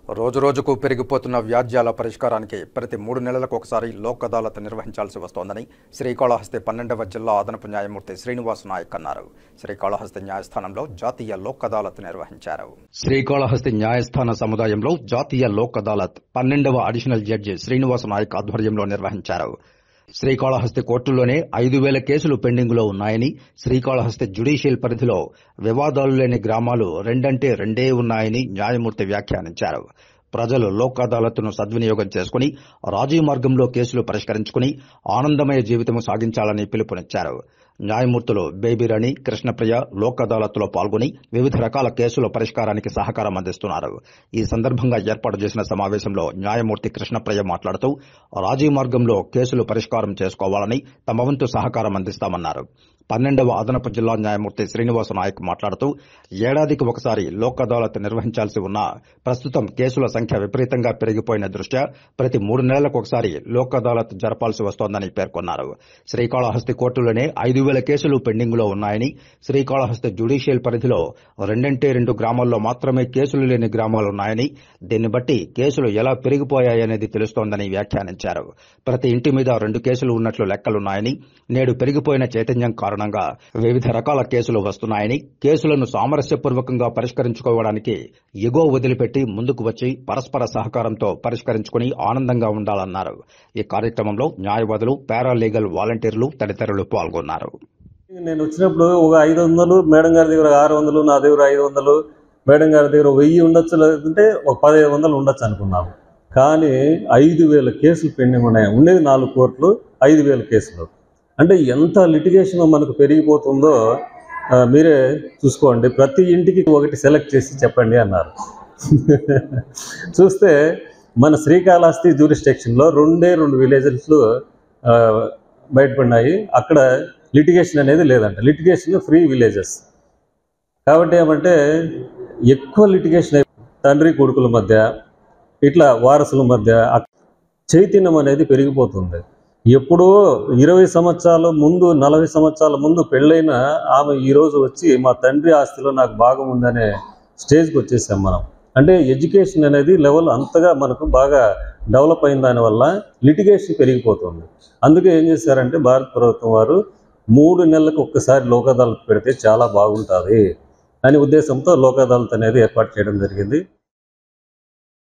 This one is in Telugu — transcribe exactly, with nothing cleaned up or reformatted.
రోజు రోజుకు పెరిగిపోతున్న వ్యాజ్యాల పరిష్కారానికి ప్రతి మూడు నెలలకు ఒకసారి లోక్ అదాలత్ నిర్వహించాల్సి వస్తోందని శ్రీకాళహస్తి పన్నెండవ జిల్లా అదనపు న్యాయమూర్తి శ్రీనివాస్ నాయక్ అన్నారు. శ్రీకాళహస్తి న్యాయస్థానంలో జాతీయ లోక్ అదాలత్ నిర్వహించారు. శ్రీకాళహస్తి న్యాయస్థాన సముదాయంలో జాతీయ లోక్ అదాలత్ పన్నెండవ అడిషనల్ జడ్జి శ్రీనివాస్ నాయక్ ఆధ్వర్యంలో నిర్వహించారు. శ్రీకాళహస్తి కోర్టులోనే ఐదు వేల కేసులు పెండింగులో ఉన్నాయని, శ్రీకాళహస్తి జ్యుడిషియల్ పరిధిలో వివాదాలు లేని గ్రామాలు రెండంటే రెండే ఉన్నాయని న్యాయమూర్తి వ్యాఖ్యానించారు. ప్రజలు లోక్ అదాలత్ను సద్వినియోగం చేసుకుని రాజీ మార్గంలో కేసులు పరిష్కరించుకుని ఆనందమయ జీవితం సాగించాలని పిలుపునిచ్చారు. న్యాయమూర్తులు బేబీరాణి, కృష్ణప్రియ లోక్ అదాలత్లో పాల్గొని వివిధ రకాల కేసుల పరిష్కారానికి సహకారం అందిస్తున్నారు. ఈ సందర్భంగా ఏర్పాటు చేసిన సమావేశంలో న్యాయమూర్తి కృష్ణప్రియ మాట్లాడుతూ రాజీ మార్గంలో కేసులు పరిష్కారం చేసుకోవాలని తమ వంతు సహకారం అందిస్తామన్నారు. పన్నెండవ అదనపు జిల్లా న్యాయమూర్తి శ్రీనివాస నాయక్ మాట్లాడుతూ ఏడాదికి ఒకసారి లోక్ అదాలత్ నిర్వహించాల్సి ఉన్నా ప్రస్తుతం కేసుల సంఖ్య విపరీతంగా పెరిగిపోయిన దృష్ట్యా ప్రతి మూడు నెలలకు ఒకసారి లోక్ అదాలత్ జరపాల్సి వస్తోందని పేర్కొన్నారు. శ్రీకాళహస్తి కోర్టులోనే ఐదు వేల కేసులు పెండింగులో ఉన్నాయని, శ్రీకాళహస్తి జ్యుడిషియల్ పరిధిలో రెండంటే రెండు గ్రామాల్లో మాత్రమే కేసులు లేని గ్రామాలున్నాయని, దీన్ని బట్టి కేసులు ఎలా పెరిగిపోయాయనేది తెలుస్తోందని వ్యాఖ్యానించారు. ప్రతి ఇంటి మీద రెండు కేసులు ఉన్నట్లు లెక్కలున్నాయని, నేడు పెరిగిపోయిన చైతన్యం కారణంగా వివిధ రకాల కేసులు వస్తున్నాయని, కేసులను సామరస్యపూర్వకంగా పరిష్కరించుకోవడానికి ఎగో వదిలిపెట్టి ముందుకు వచ్చి పరస్పర సహకారంతో పరిష్కరించుకుని ఆనందంగా ఉండాలన్నారు. ఈ కార్యక్రమంలో న్యాయవాదులు, పారాలీగల్ వాలంటీర్లు తదితరులు పాల్గొన్నారు. నేను వచ్చినప్పుడు ఒక ఐదు వందలు మేడం గారి దగ్గర ఆరు వందలు నా దగ్గర ఐదు వందలు మేడం గారి దగ్గర వెయ్యి ఉండొచ్చు, లేదంటే ఒక పదిహేను వందలు ఉండొచ్చు అనుకున్నాము. కానీ ఐదు వేల కేసులు పెండింగ్ ఉన్నాయి. ఉండేది నాలుగు కోట్లు, ఐదు వేల కేసులు అంటే ఎంత లిటిగేషన్ మనకు పెరిగిపోతుందో మీరే చూసుకోండి. ప్రతి ఇంటికి ఒకటి సెలెక్ట్ చేసి చెప్పండి అన్నారు. చూస్తే మన శ్రీకాళహస్తి జ్యూరిస్డిక్షన్లో రెండే రెండు విలేజెస్ బయటపడినాయి. అక్కడ లిటిగేషన్ అనేది లేదంట. లిటిగేషన్ ఫ్రీ విలేజెస్ కాబట్టి ఏమంటే ఎక్కువ లిటిగేషన్ తండ్రి కొడుకుల మధ్య, ఇట్లా వారసుల మధ్య చైతన్యం అనేది పెరిగిపోతుంది. ఎప్పుడో ఇరవై సంవత్సరాల ముందు, నలభై సంవత్సరాల ముందు పెళ్ళైన ఆమె ఈరోజు వచ్చి మా తండ్రి ఆస్తిలో నాకు భాగం ఉందనే స్టేజ్కి వచ్చేసాం మనం. అంటే ఎడ్యుకేషన్ అనేది లెవెల్ అంతగా మనకు బాగా డెవలప్ అయిన దానివల్ల లిటిగేషన్ పెరిగిపోతుంది. అందుకే ఏం చేశారంటే భారత ప్రభుత్వం వారు మూడు నెలలకు ఒక్కసారి లోక్ అదాలత్ పెడితే చాలా బాగుంటుంది అనే ఉద్దేశంతో లోక్ అదాలత్ అనేది ఏర్పాటు చేయడం జరిగింది.